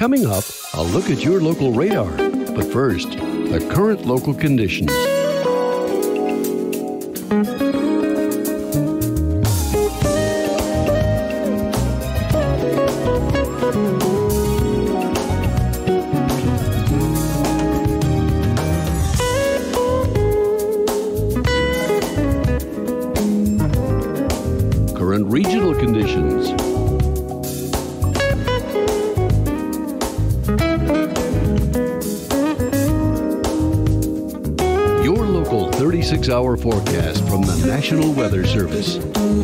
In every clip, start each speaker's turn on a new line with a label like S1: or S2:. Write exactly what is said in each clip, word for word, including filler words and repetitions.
S1: Coming up, a look at your local radar. But first, the current local conditions. Current regional conditions. Your local thirty-six hour forecast from the National Weather Service.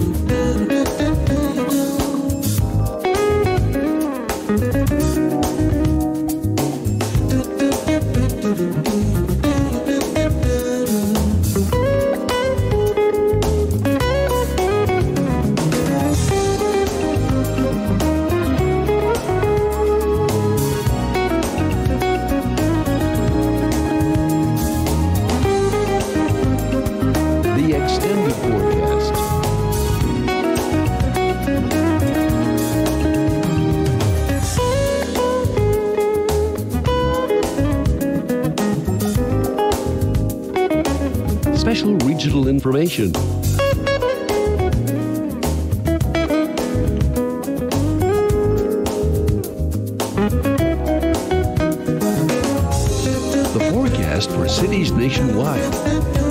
S1: The extended forecast. Special regional information. The forecast for cities nationwide.